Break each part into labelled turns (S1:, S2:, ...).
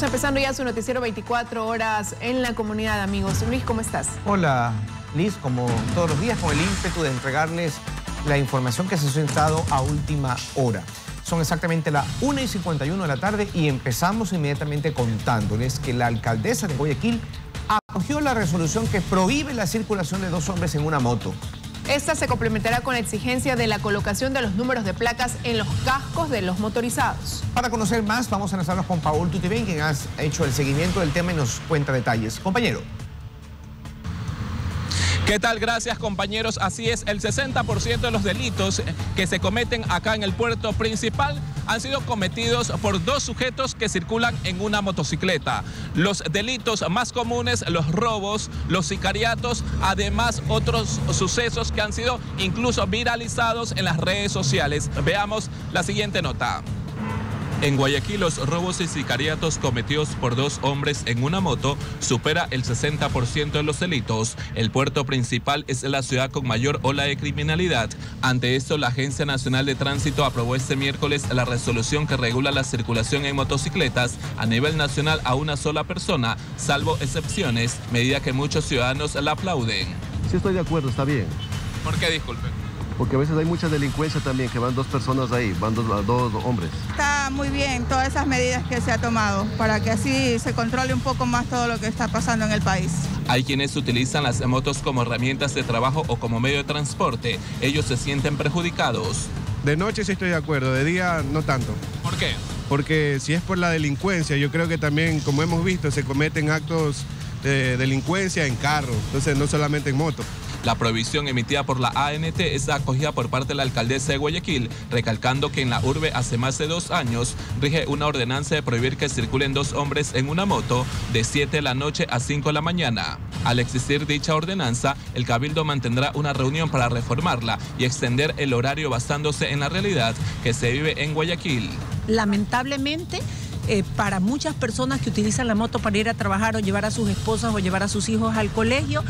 S1: Estamos empezando ya su noticiero 24 horas en la comunidad, amigos. Luis, ¿cómo estás?
S2: Hola, Liz, como todos los días, con el ímpetu de entregarles la información que se ha sentado a última hora. Son exactamente las 1:51 de la tarde y empezamos inmediatamente contándoles que la alcaldesa de Guayaquil acogió la resolución que prohíbe la circulación de dos hombres en una moto.
S1: Esta se complementará con la exigencia de la colocación de los números de placas en los cascos de los motorizados.
S2: Para conocer más, vamos a enlazarnos con Paul Tutibén, quien ha hecho el seguimiento del tema y nos cuenta detalles. Compañero.
S3: ¿Qué tal? Gracias, compañeros. Así es, el 60% de los delitos que se cometen acá en el puerto principal han sido cometidos por dos sujetos que circulan en una motocicleta. Los delitos más comunes, los robos, los sicariatos, además otros sucesos que han sido incluso viralizados en las redes sociales. Veamos la siguiente nota. En Guayaquil, los robos y sicariatos cometidos por dos hombres en una moto supera el 60% de los delitos. El puerto principal es la ciudad con mayor ola de criminalidad. Ante esto, la Agencia Nacional de Tránsito aprobó este miércoles la resolución que regula la circulación en motocicletas a nivel nacional a una sola persona, salvo excepciones, medida que muchos ciudadanos la aplauden.
S4: Sí, estoy de acuerdo, está bien.
S3: ¿Por qué, disculpe?
S4: Porque a veces hay mucha delincuencia también, que van dos personas ahí, van dos hombres.
S5: Está muy bien todas esas medidas que se ha tomado para que así se controle un poco más todo lo que está pasando en el país.
S3: Hay quienes utilizan las motos como herramientas de trabajo o como medio de transporte. Ellos se sienten perjudicados.
S6: De noche sí estoy de acuerdo, de día no tanto.
S3: ¿Por qué?
S6: Porque si es por la delincuencia, yo creo que también, como hemos visto, se cometen actos de delincuencia en carro, entonces no solamente en moto.
S3: La prohibición emitida por la ANT es acogida por parte de la alcaldesa de Guayaquil, recalcando que en la urbe hace más de 2 años rige una ordenanza de prohibir que circulen dos hombres en una moto de 7 de la noche a 5 de la mañana. Al existir dicha ordenanza, el Cabildo mantendrá una reunión para reformarla y extender el horario basándose en la realidad que se vive en Guayaquil.
S7: Lamentablemente, para muchas personas que utilizan la moto para ir a trabajar o llevar a sus esposas o llevar a sus hijos al colegio,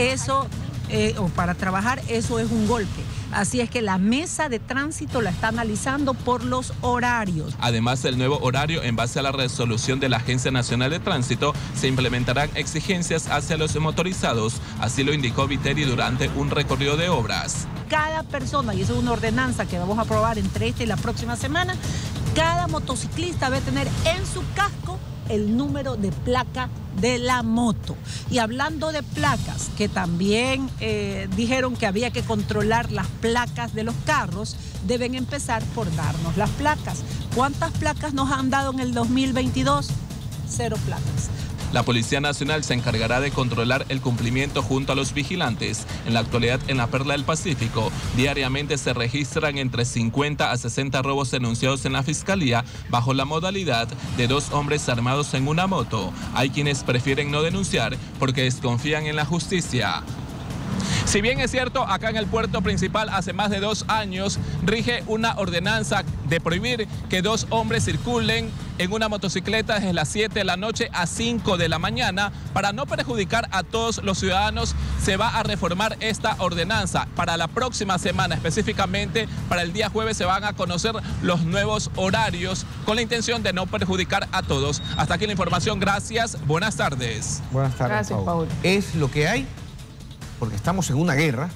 S7: o para trabajar, eso es un golpe. Así es que la mesa de tránsito la está analizando por los horarios.
S3: Además del nuevo horario, en base a la resolución de la Agencia Nacional de Tránsito, se implementarán exigencias hacia los motorizados. Así lo indicó Viteri durante un recorrido de obras.
S7: Cada persona, y esa es una ordenanza que vamos a aprobar entre esta y la próxima semana, cada motociclista debe tener en su casco el número de placa de la moto. Y hablando de placas, que también dijeron que había que controlar las placas de los carros, deben empezar por darnos las placas. ¿Cuántas placas nos han dado en el 2022? 0 placas.
S3: La Policía Nacional se encargará de controlar el cumplimiento junto a los vigilantes. En la actualidad, en la Perla del Pacífico, diariamente se registran entre 50 a 60 robos denunciados en la Fiscalía bajo la modalidad de dos hombres armados en una moto. Hay quienes prefieren no denunciar porque desconfían en la justicia. Si bien es cierto, acá en el puerto principal hace más de 2 años rige una ordenanza de prohibir que dos hombres circulen en una motocicleta desde las 7 de la noche a 5 de la mañana. Para no perjudicar a todos los ciudadanos, se va a reformar esta ordenanza. Para la próxima semana, específicamente para el día jueves, se van a conocer los nuevos horarios con la intención de no perjudicar a todos. Hasta aquí la información. Gracias. Buenas tardes.
S2: Buenas tardes,
S1: Gracias, Paul.
S2: Es lo que hay, porque estamos en una guerra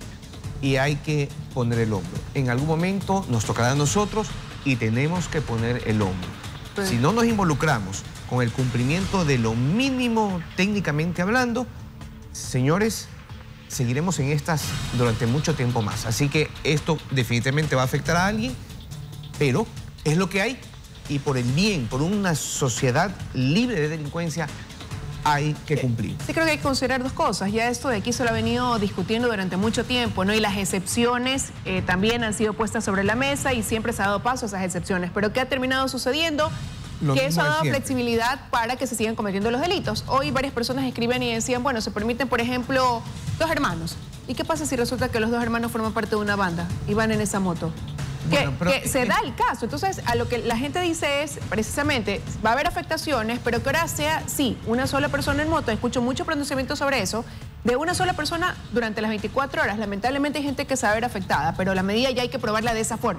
S2: y hay que poner el hombro. En algún momento nos tocará a nosotros y tenemos que poner el hombro. Si no nos involucramos con el cumplimiento de lo mínimo técnicamente hablando, señores, seguiremos en estas durante mucho tiempo más. Así que esto definitivamente va a afectar a alguien, pero es lo que hay y por el bien, por una sociedad libre de delincuencia, hay que cumplir.
S1: Sí, creo que hay que considerar dos cosas. Ya esto de aquí se lo ha venido discutiendo durante mucho tiempo, ¿no? Y las excepciones también han sido puestas sobre la mesa y siempre se ha dado paso a esas excepciones. Pero ¿qué ha terminado sucediendo? Que eso ha dado flexibilidad para que se sigan cometiendo los delitos. Hoy varias personas escriben y decían, bueno, se permiten, por ejemplo, 2 hermanos. ¿Y qué pasa si resulta que los 2 hermanos forman parte de una banda y van en esa moto? Bueno, que se da el caso. Entonces, a lo que la gente dice es, precisamente, va a haber afectaciones, pero que ahora sea, sí, una sola persona en moto. Escucho mucho pronunciamiento sobre eso, de una sola persona durante las 24 horas. Lamentablemente hay gente que se va a ver afectada, pero la medida ya hay que probarla de esa forma.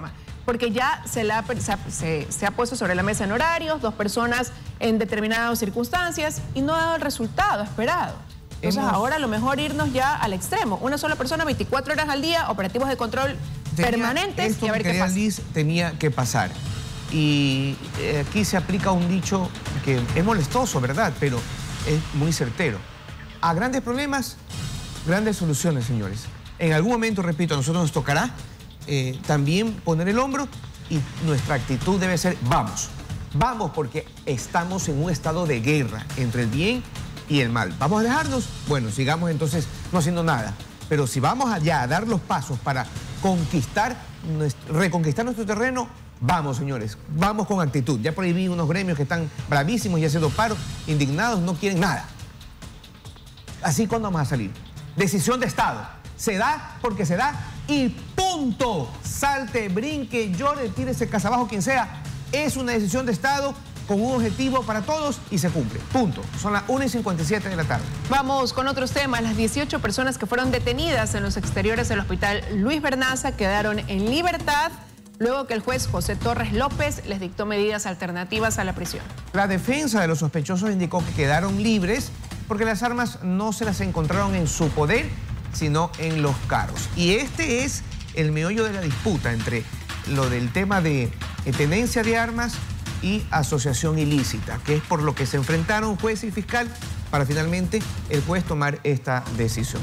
S1: porque ya se ha puesto sobre la mesa en horarios, 2 personas en determinadas circunstancias y no ha dado el resultado esperado. Entonces ahora a lo mejor irnos ya al extremo. Una sola persona, 24 horas al día, operativos de control permanentes y a ver qué pasa.
S2: Liz, tenía que pasar. Y aquí se aplica un dicho que es molestoso, ¿verdad? Pero es muy certero. A grandes problemas, grandes soluciones, señores. En algún momento, repito, a nosotros nos tocará también poner el hombro y nuestra actitud debe ser vamos. Vamos porque estamos en un estado de guerra entre el bien y el mal. ¿Vamos a dejarnos? Bueno, sigamos entonces no haciendo nada. Pero si vamos allá a dar los pasos para reconquistar nuestro terreno, vamos, señores, vamos con actitud. Ya prohibí unos gremios que están bravísimos y haciendo paro, indignados, no quieren nada. Así, ¿cuándo vamos a salir? Decisión de Estado. Se da porque se da y punto. Salte, brinque, llore, tírese casa abajo, quien sea. Es una decisión de Estado con un objetivo para todos y se cumple. Punto. Son las 1:57 de la tarde.
S1: Vamos con otros temas. Las 18 personas que fueron detenidas en los exteriores del hospital Luis Bernaza quedaron en libertad luego que el juez José Torres López les dictó medidas alternativas a la prisión.
S2: La defensa de los sospechosos indicó que quedaron libres porque las armas no se las encontraron en su poder, sino en los carros. Y este es el meollo de la disputa entre lo del tema de tenencia de armas y asociación ilícita, que es por lo que se enfrentaron juez y fiscal para finalmente el juez tomar esta decisión.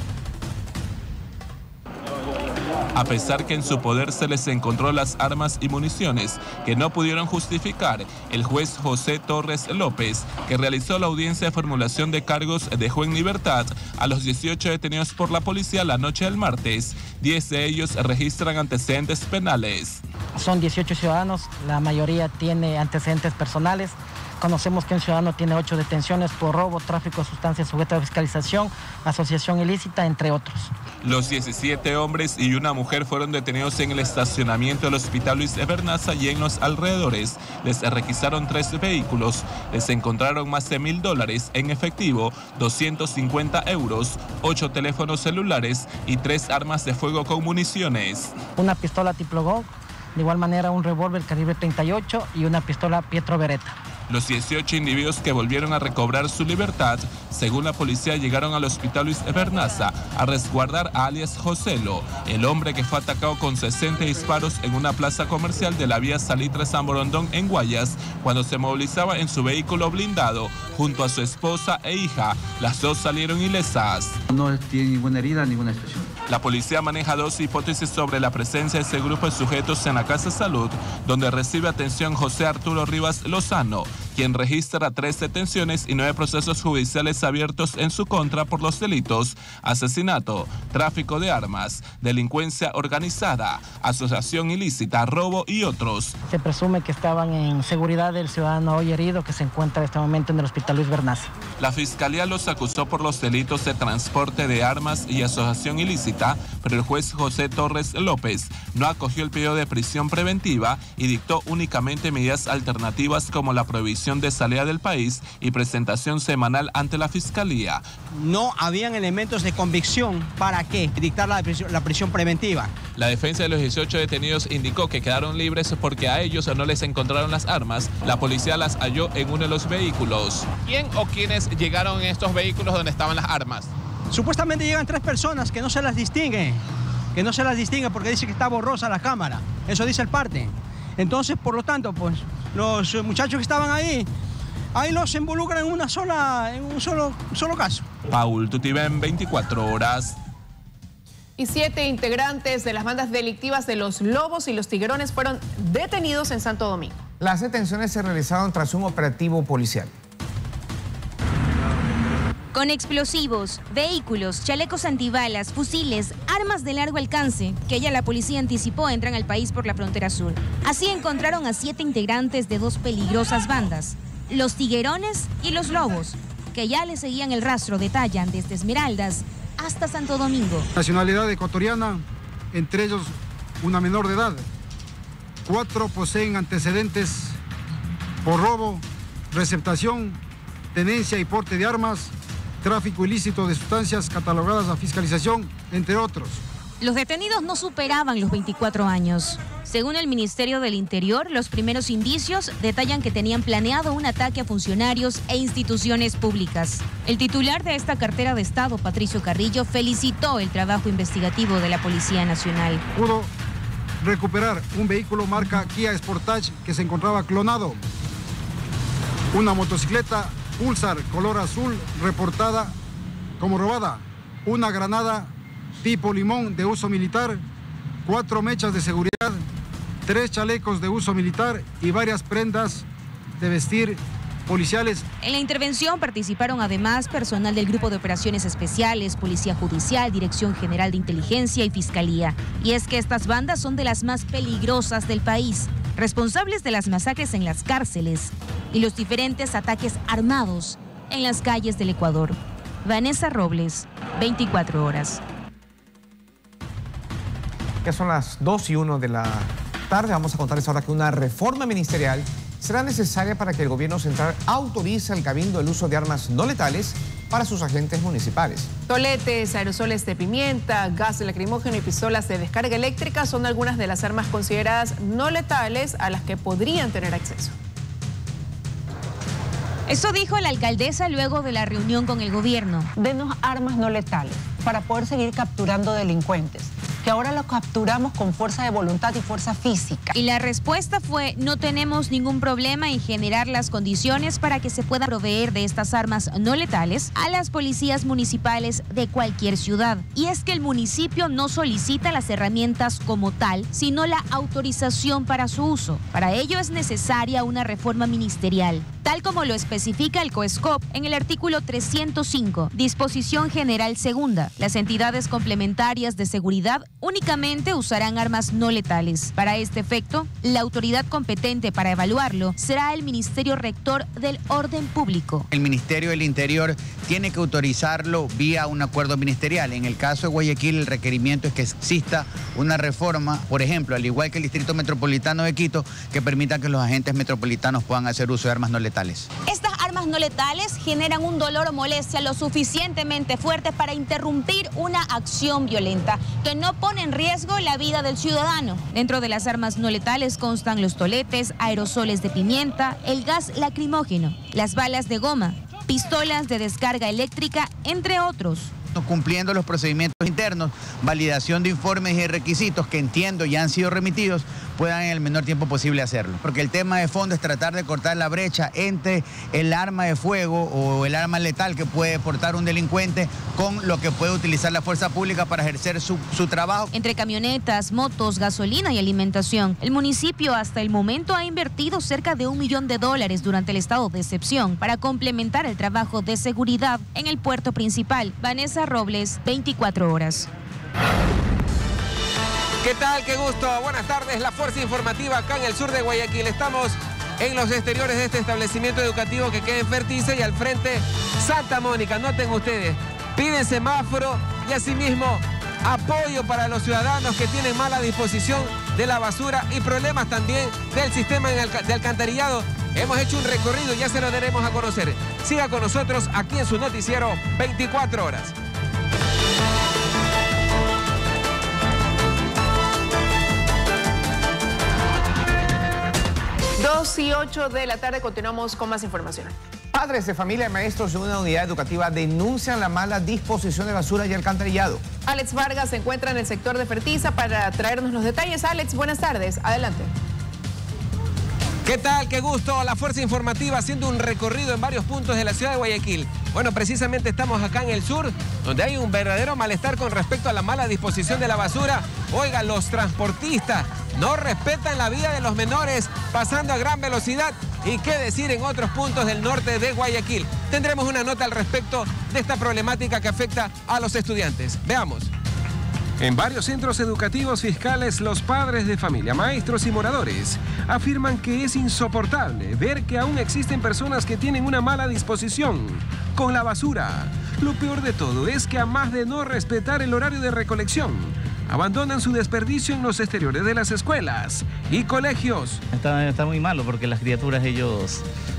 S3: A pesar que en su poder se les encontró las armas y municiones que no pudieron justificar, el juez José Torres López, que realizó la audiencia de formulación de cargos, dejó en libertad a los 18 detenidos por la policía la noche del martes. 10 de ellos registran antecedentes penales.
S8: Son 18 ciudadanos, la mayoría tiene antecedentes personales. Conocemos que un ciudadano tiene 8 detenciones por robo, tráfico de sustancias sujetas a fiscalización, asociación ilícita, entre otros.
S3: Los 17 hombres y una mujer fueron detenidos en el estacionamiento del Hospital Luis Bernaza y en los alrededores. Les requisaron 3 vehículos, les encontraron más de $1.000 en efectivo, 250 euros, 8 teléfonos celulares y 3 armas de fuego con municiones.
S8: Una pistola tipo Glock, de igual manera un revólver calibre 38 y una pistola Pietro Beretta.
S3: Los 18 individuos que volvieron a recobrar su libertad, según la policía, llegaron al Hospital Luis Bernaza a resguardar a alias Joselo, el hombre que fue atacado con 60 disparos en una plaza comercial de la vía Salitre-San Borondón en Guayas, cuando se movilizaba en su vehículo blindado junto a su esposa e hija. Las 2 salieron ilesas.
S9: No tiene ninguna herida, ninguna expresión.
S3: La policía maneja 2 hipótesis sobre la presencia de ese grupo de sujetos en la Casa de Salud, donde recibe atención José Arturo Rivas Lozano, quien registra 3 detenciones y 9 procesos judiciales abiertos en su contra por los delitos: asesinato, tráfico de armas, delincuencia organizada, asociación ilícita, robo y otros.
S8: Se presume que estaban en seguridad del ciudadano hoy herido que se encuentra en este momento en el Hospital Luis Bernaza.
S3: La Fiscalía los acusó por los delitos de transporte de armas y asociación ilícita, pero el juez José Torres López no acogió el pedido de prisión preventiva y dictó únicamente medidas alternativas como la prohibición de salida del país y presentación semanal ante la Fiscalía.
S10: No habían elementos de convicción para qué dictar la prisión preventiva.
S3: La defensa de los 18 detenidos indicó que quedaron libres porque a ellos no les encontraron las armas. La policía las halló en uno de los vehículos. ¿Quién o quiénes llegaron en estos vehículos donde estaban las armas?
S10: Supuestamente llegan 3 personas que no se las distinguen, porque dice que está borrosa la cámara. Eso dice el parte. Entonces, por lo tanto, pues los muchachos que estaban ahí los involucran en un solo caso.
S3: Paul Tutibén, 24 horas.
S1: Y 7 integrantes de las bandas delictivas de los Lobos y los Tiguerones fueron detenidos en Santo Domingo.
S2: Las detenciones se realizaron tras un operativo policial.
S11: Con explosivos, vehículos, chalecos antibalas, fusiles, armas de largo alcance, que ya la policía anticipó entran al país por la frontera sur. Así encontraron a 7 integrantes de 2 peligrosas bandas, los Tiguerones y los Lobos, que ya le seguían el rastro, detallan desde Esmeraldas hasta Santo Domingo.
S12: Nacionalidad ecuatoriana, entre ellos una menor de edad. 4 poseen antecedentes por robo, receptación, tenencia y porte de armas, tráfico ilícito de sustancias catalogadas a fiscalización, entre otros.
S11: Los detenidos no superaban los 24 años. Según el Ministerio del Interior, los primeros indicios detallan que tenían planeado un ataque a funcionarios e instituciones públicas. El titular de esta cartera de Estado, Patricio Carrillo, felicitó el trabajo investigativo de la Policía Nacional.
S12: Pudo recuperar un vehículo marca Kia Sportage que se encontraba clonado. Una motocicleta Pulsar color azul reportada como robada. Una granada tipo limón de uso militar, 4 mechas de seguridad, 3 chalecos de uso militar y varias prendas de vestir policiales.
S11: En la intervención participaron además personal del Grupo de Operaciones Especiales, Policía Judicial, Dirección General de Inteligencia y Fiscalía. Y es que estas bandas son de las más peligrosas del país, responsables de las masacres en las cárceles y los diferentes ataques armados en las calles del Ecuador. Vanessa Robles, 24 horas.
S2: Ya son las 2:01 de la tarde. Vamos a contarles ahora que una reforma ministerial será necesaria para que el gobierno central autorice al Cabildo el uso de armas no letales para sus agentes municipales.
S1: Toletes, aerosoles de pimienta, gas lacrimógeno y pistolas de descarga eléctrica son algunas de las armas consideradas no letales a las que podrían tener acceso.
S11: Eso dijo la alcaldesa luego de la reunión con el gobierno.
S13: Denos armas no letales para poder seguir capturando delincuentes, que ahora los capturamos con fuerza de voluntad y fuerza física.
S11: Y la respuesta fue: no tenemos ningún problema en generar las condiciones para que se pueda proveer de estas armas no letales a las policías municipales de cualquier ciudad. Y es que el municipio no solicita las herramientas como tal, sino la autorización para su uso. Para ello es necesaria una reforma ministerial, tal como lo especifica el COESCOP en el artículo 305, disposición general segunda. Las entidades complementarias de seguridad únicamente usarán armas no letales. Para este efecto, la autoridad competente para evaluarlo será el Ministerio Rector del Orden Público.
S14: El Ministerio del Interior tiene que autorizarlo vía un acuerdo ministerial. En el caso de Guayaquil, el requerimiento es que exista una reforma, por ejemplo, al igual que el Distrito Metropolitano de Quito, que permita que los agentes metropolitanos puedan hacer uso de armas no letales.
S11: Estas armas no letales generan un dolor o molestia lo suficientemente fuerte para interrumpir una acción violenta que no pone en riesgo la vida del ciudadano. Dentro de las armas no letales constan los toletes, aerosoles de pimienta, el gas lacrimógeno, las balas de goma, pistolas de descarga eléctrica, entre otros.
S14: Cumpliendo los procedimientos internos, validación de informes y requisitos que entiendo ya han sido remitidos, puedan en el menor tiempo posible hacerlo. Porque el tema de fondo es tratar de cortar la brecha entre el arma de fuego o el arma letal que puede portar un delincuente con lo que puede utilizar la fuerza pública para ejercer su trabajo.
S11: Entre camionetas, motos, gasolina y alimentación, el municipio hasta el momento ha invertido cerca de $1 millón durante el estado de excepción para complementar el trabajo de seguridad en el puerto principal. Vanessa Robles, 24 horas.
S15: ¿Qué tal? Qué gusto. Buenas tardes. La fuerza informativa acá en el sur de Guayaquil. Estamos en los exteriores de este establecimiento educativo que queda en Fertice y al frente Santa Mónica. Noten ustedes, piden semáforo y asimismo apoyo para los ciudadanos que tienen mala disposición de la basura y problemas también del sistema de alcantarillado. Hemos hecho un recorrido y ya se lo daremos a conocer. Siga con nosotros aquí en su noticiero 24 horas.
S1: 2:08 de la tarde, continuamos con más información.
S2: Padres de familia y maestros de una unidad educativa denuncian la mala disposición de basura y alcantarillado.
S1: Alex Vargas se encuentra en el sector de Fertiza para traernos los detalles. Alex, buenas tardes. Adelante.
S15: ¿Qué tal? Qué gusto. La fuerza informativa haciendo un recorrido en varios puntos de la ciudad de Guayaquil. Bueno, precisamente estamos acá en el sur, donde hay un verdadero malestar con respecto a la mala disposición de la basura. Oiga, los transportistas no respetan la vida de los menores, pasando a gran velocidad. Y qué decir en otros puntos del norte de Guayaquil. Tendremos una nota al respecto de esta problemática que afecta a los estudiantes. Veamos.
S16: En varios centros educativos fiscales, los padres de familia, maestros y moradores afirman que es insoportable ver que aún existen personas que tienen una mala disposición con la basura. Lo peor de todo es que, a más de no respetar el horario de recolección, abandonan su desperdicio en los exteriores de las escuelas y colegios.
S17: Está muy malo porque las criaturas, ellos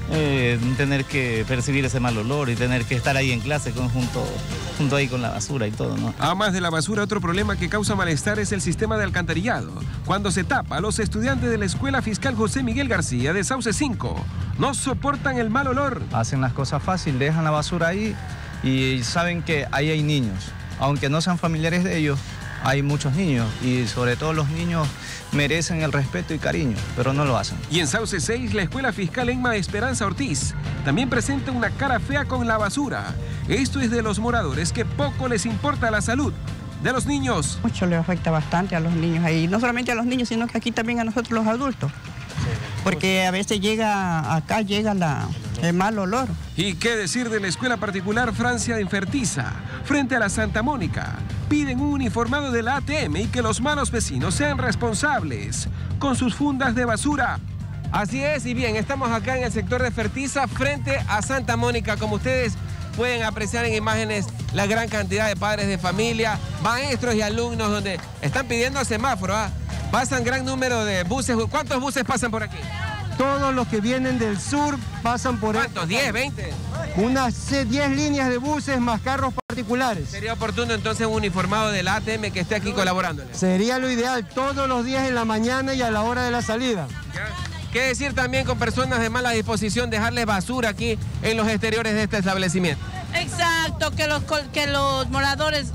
S17: tener que percibir ese mal olor y tener que estar ahí en clase junto ahí con la basura y todo, ¿no?
S16: Además de la basura, otro problema que causa malestar es el sistema de alcantarillado. Cuando se tapa, los estudiantes de la Escuela Fiscal José Miguel García de Sauce 5 no soportan el mal olor.
S18: Hacen las cosas fácil, dejan la basura ahí y saben que ahí hay niños. Aunque no sean familiares de ellos, hay muchos niños y sobre todo los niños merecen el respeto y cariño, pero no lo hacen.
S16: Y en Sauce 6, la Escuela Fiscal Emma Esperanza Ortiz también presenta una cara fea con la basura. Esto es de los moradores que poco les importa la salud de los niños.
S19: Mucho le afecta bastante a los niños ahí, no solamente a los niños, sino que aquí también a nosotros los adultos. Porque a veces llega el mal olor.
S16: ¿Y qué decir de la escuela particular Francia de Infertiza? Frente a la Santa Mónica, piden un uniformado de la ATM y que los malos vecinos sean responsables con sus fundas de basura.
S15: Así es, y bien, estamos acá en el sector de Fertiza, frente a Santa Mónica. Como ustedes pueden apreciar en imágenes, la gran cantidad de padres de familia, maestros y alumnos, donde están pidiendo semáforo, Pasan gran número de buses. ¿Cuántos buses pasan por aquí?
S20: Todos los que vienen del sur pasan por...
S15: ¿Cuántos? ¿10, 20?
S20: Unas 10 líneas de buses más carros particulares.
S15: ¿Sería oportuno entonces un uniformado del ATM que esté aquí colaborándole?
S20: Sería lo ideal, todos los días en la mañana y a la hora de la salida.
S15: ¿Qué decir también con personas de mala disposición, dejarles basura aquí en los exteriores de este establecimiento?
S21: Exacto, que los moradores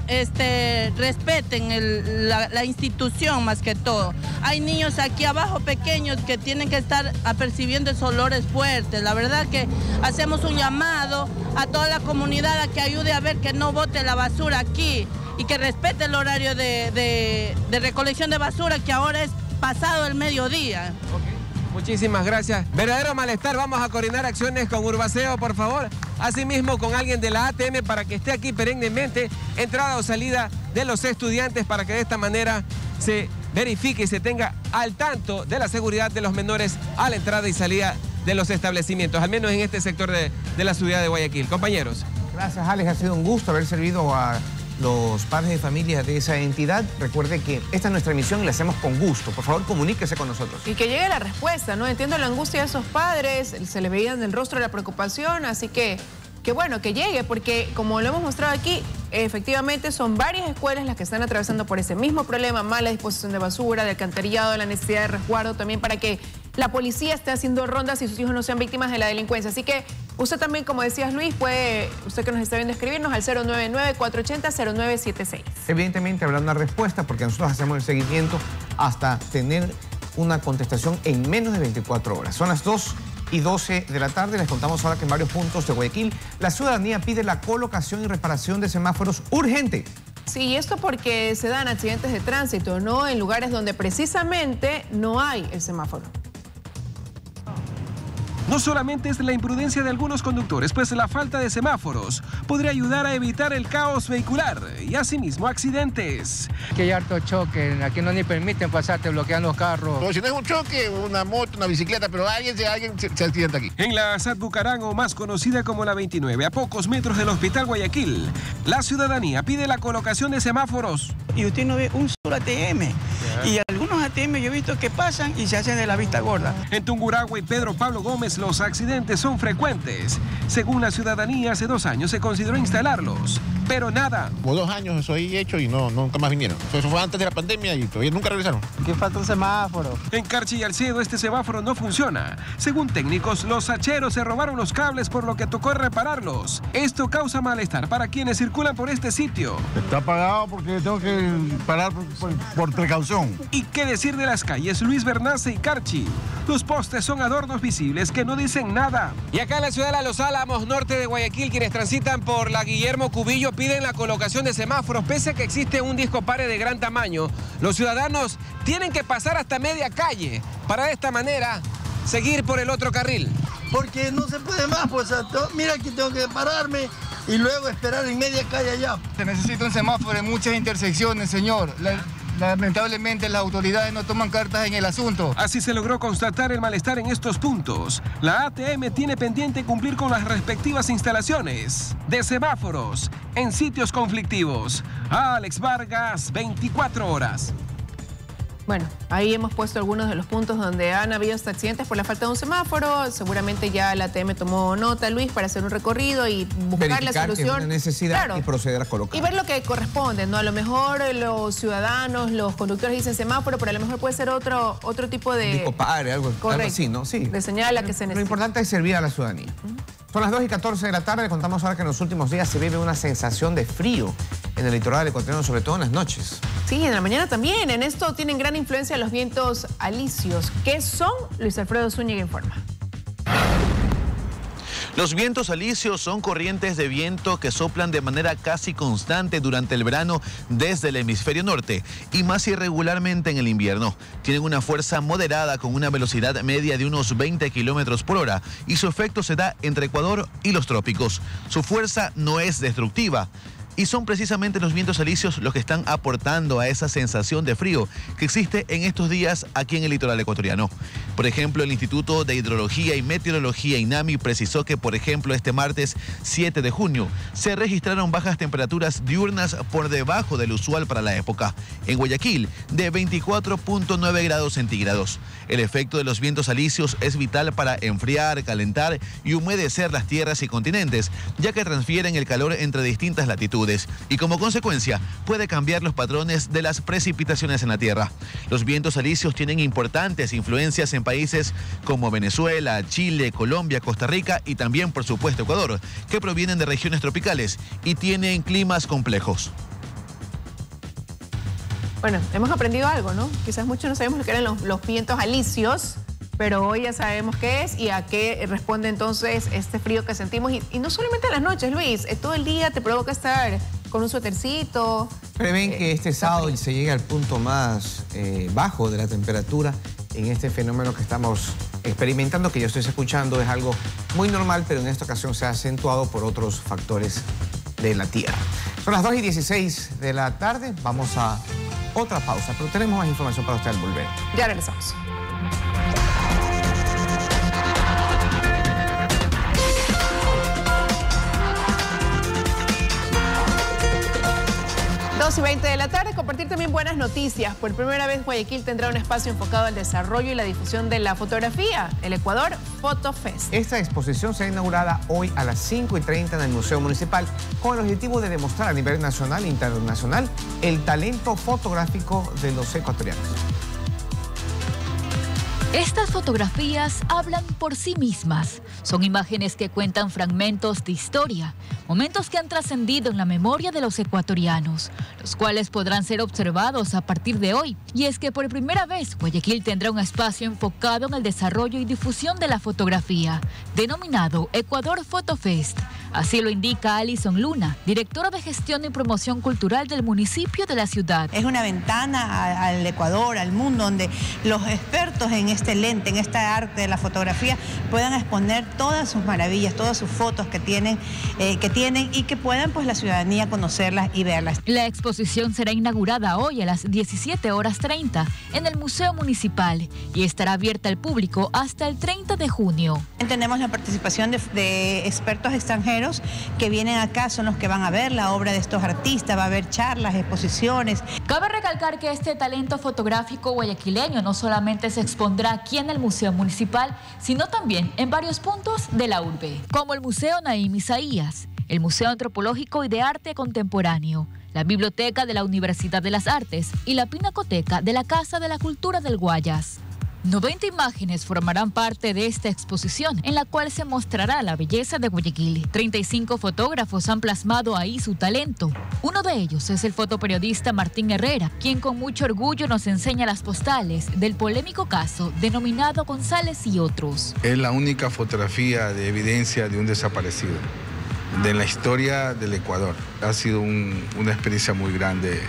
S21: respeten la institución más que todo. Hay niños aquí abajo pequeños que tienen que estar apercibiendo esos olores fuertes. La verdad que hacemos un llamado a toda la comunidad a que ayude a ver que no bote la basura aquí y que respete el horario de recolección de basura, que ahora es pasado el mediodía.
S15: Muchísimas gracias. Verdadero malestar. Vamos a coordinar acciones con Urbaceo, por favor. Asimismo, con alguien de la ATM para que esté aquí perennemente, entrada o salida de los estudiantes, para que de esta manera se verifique y se tenga al tanto de la seguridad de los menores a la entrada y salida de los establecimientos, al menos en este sector de la ciudad de Guayaquil. Compañeros.
S2: Gracias, Alex. Ha sido un gusto haber servido a los padres de familia de esa entidad. Recuerde que esta es nuestra emisión y la hacemos con gusto. Por favor, comuníquese con nosotros.
S1: Y que llegue la respuesta, ¿no? Entiendo la angustia de esos padres, se les veía en el rostro la preocupación, así que bueno, que llegue, porque como lo hemos mostrado aquí, efectivamente son varias escuelas las que están atravesando por ese mismo problema, mala disposición de basura, de alcantarillado, la necesidad de resguardo también para que la policía esté haciendo rondas y sus hijos no sean víctimas de la delincuencia. Así que usted también, como decías Luis, usted que nos está viendo, escribirnos al 099-480-0976.
S2: Evidentemente habrá una respuesta porque nosotros hacemos el seguimiento hasta tener una contestación en menos de 24 horas. Son las 2:12 de la tarde. Les contamos ahora que en varios puntos de Guayaquil la ciudadanía pide la colocación y reparación de semáforos urgente.
S1: Sí, y esto porque se dan accidentes de tránsito, ¿no? En lugares donde precisamente no hay el semáforo.
S16: No solamente es la imprudencia de algunos conductores, pues la falta de semáforos podría ayudar a evitar el caos vehicular y asimismo accidentes.
S22: Que hay harto choque, aquí no ni permiten pasar, te bloquean los carros.
S23: No, si no es un choque, una moto, una bicicleta, pero alguien se accidenta aquí.
S16: En la Sat Bucarango, más conocida como la 29, a pocos metros del Hospital Guayaquil, la ciudadanía pide la colocación de semáforos.
S24: Y usted no ve un solo ATM. Y algunos ATM yo he visto que pasan y se hacen de la vista gorda.
S16: En Tungurahua y Pedro Pablo Gómez los accidentes son frecuentes. Según la ciudadanía, hace 2 años se consideró instalarlos, pero nada.
S23: Por 2 años eso ahí hecho y nunca más vinieron. Eso fue antes de la pandemia y todavía nunca regresaron.
S24: ¿Qué falta un semáforo?
S16: En Carchi y Alcedo este semáforo no funciona. Según técnicos, los hacheros se robaron los cables, por lo que tocó repararlos. Esto causa malestar para quienes circulan por este sitio.
S25: Está apagado porque tengo que parar por precaución.
S16: ¿Y qué decir de las calles Luis Bernace y Carchi? Los postes son adornos visibles que no dicen nada.
S15: Y acá en la ciudad de Los Álamos, norte de Guayaquil, quienes transitan por la Guillermo Cubillo piden la colocación de semáforos. Pese a que existe un disco pare de gran tamaño, los ciudadanos tienen que pasar hasta media calle para de esta manera seguir por el otro carril.
S24: Porque no se puede más, pues mira que tengo que pararme y luego esperar en media calle allá.
S22: Se necesita un semáforo en muchas intersecciones, señor. Lamentablemente las autoridades no toman cartas en el asunto.
S16: Así se logró constatar el malestar en estos puntos. La ATM tiene pendiente cumplir con las respectivas instalaciones de semáforos en sitios conflictivos. Alex Vargas, 24 horas.
S1: Bueno, ahí hemos puesto algunos de los puntos donde han habido hasta accidentes por la falta de un semáforo. Seguramente ya la ATM tomó nota, Luis, para hacer un recorrido y buscar la solución.
S2: Que es una necesidad, claro, y proceder a colocar.
S1: Y ver lo que corresponde, ¿no? A lo mejor los ciudadanos, los conductores dicen semáforo, pero a lo mejor puede ser otro tipo de...
S2: Disco padre, algo así, ¿no? Sí.
S1: De señal a que se necesita.
S2: Lo importante es servir a la ciudadanía. Son las 2:14 de la tarde. Le contamos ahora que en los últimos días se vive una sensación de frío en el litoral ecuatoriano, sobre todo en las noches.
S1: Sí, en la mañana también. En esto tienen gran influencia los vientos alisios. ¿Qué son? Luis Alfredo Zúñiga informa.
S4: Los vientos alisios son corrientes de viento que soplan de manera casi constante durante el verano desde el hemisferio norte y más irregularmente en el invierno. Tienen una fuerza moderada con una velocidad media de unos 20 kilómetros por hora y su efecto se da entre Ecuador y los trópicos. Su fuerza no es destructiva. Y son precisamente los vientos alisios los que están aportando a esa sensación de frío que existe en estos días aquí en el litoral ecuatoriano. Por ejemplo, el Instituto de Hidrología y Meteorología INAMI precisó que, por ejemplo, este martes 7 de junio se registraron bajas temperaturas diurnas por debajo del usual para la época. En Guayaquil, de 24.9 grados centígrados. El efecto de los vientos alisios es vital para enfriar, calentar y humedecer las tierras y continentes, ya que transfieren el calor entre distintas latitudes. Y como consecuencia puede cambiar los patrones de las precipitaciones en la tierra. Los vientos alisios tienen importantes influencias en países como Venezuela, Chile, Colombia, Costa Rica y también, por supuesto, Ecuador, que provienen de regiones tropicales y tienen climas complejos.
S1: Bueno, hemos aprendido algo, ¿no? Quizás muchos no sabemos lo que eran los vientos alisios, pero hoy ya sabemos qué es y a qué responde entonces este frío que sentimos. Y no solamente en las noches, Luis, todo el día te provoca estar con un suétercito.
S2: Prevén que este sábado se llegue al punto más bajo de la temperatura en este fenómeno que estamos experimentando, que yo estoy escuchando, es algo muy normal, pero en esta ocasión se ha acentuado por otros factores de la Tierra. Son las 2:16 de la tarde, vamos a otra pausa, pero tenemos más información para usted al volver.
S1: Ya regresamos. Y 20 de la tarde, compartir también buenas noticias. Por primera vez Guayaquil tendrá un espacio enfocado al desarrollo y la difusión de la fotografía, el Ecuador Photo Fest.
S2: Esta exposición será inaugurada hoy a las 5:30 en el Museo Municipal con el objetivo de demostrar a nivel nacional e internacional el talento fotográfico de los ecuatorianos.
S5: Estas fotografías hablan por sí mismas. Son imágenes que cuentan fragmentos de historia, momentos que han trascendido en la memoria de los ecuatorianos, los cuales podrán ser observados a partir de hoy. Y es que por primera vez Guayaquil tendrá un espacio enfocado en el desarrollo y difusión de la fotografía, denominado Ecuador Photo Fest. Así lo indica Alison Luna, directora de Gestión y Promoción Cultural del municipio de la ciudad.
S6: Es una ventana al Ecuador, al mundo, donde los expertos en este lente, en esta arte de la fotografía, puedan exponer todas sus maravillas, todas sus fotos que tienen y que puedan pues la ciudadanía conocerlas y verlas.
S5: La exposición será inaugurada hoy a las 17:30 en el Museo Municipal y estará abierta al público hasta el 30 de junio.
S6: Tenemos la participación de expertos extranjeros que vienen acá, son los que van a ver la obra de estos artistas, va a haber charlas, exposiciones.
S5: Cabe recalcar que este talento fotográfico guayaquileño no solamente se expondrá aquí en el Museo Municipal, sino también en varios puntos de la urbe, como el Museo Naim Isaías, el Museo Antropológico y de Arte Contemporáneo, la Biblioteca de la Universidad de las Artes y la Pinacoteca de la Casa de la Cultura del Guayas. 90 imágenes formarán parte de esta exposición, en la cual se mostrará la belleza de Guayaquil. 35 fotógrafos han plasmado ahí su talento. Uno de ellos es el fotoperiodista Martín Herrera, quien con mucho orgullo nos enseña las postales del polémico caso denominado González y otros.
S7: Es la única fotografía de evidencia de un desaparecido de la historia del Ecuador. Ha sido una experiencia muy grande.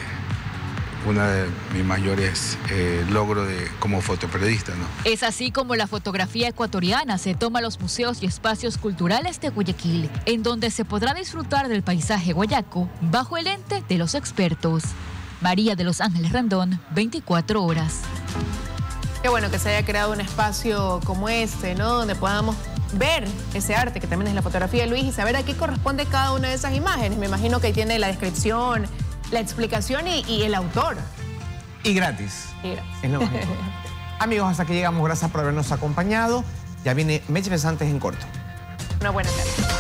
S7: Una de mis mayores logros como fotoperiodista, ¿no?
S5: Es así como la fotografía ecuatoriana se toma a los museos y espacios culturales de Guayaquil, en donde se podrá disfrutar del paisaje guayaco bajo el lente de los expertos. María de los Ángeles Rendón, 24 horas.
S1: Qué bueno que se haya creado un espacio como este, ¿no? Donde podamos ver ese arte que también es la fotografía, Luis, y saber a qué corresponde cada una de esas imágenes. Me imagino que tiene la descripción, la explicación y el autor.
S2: Y gratis. Es lo más importante. Amigos, hasta aquí llegamos. Gracias por habernos acompañado. Ya viene Meche Pesantes en corto.
S1: Una buena tarde.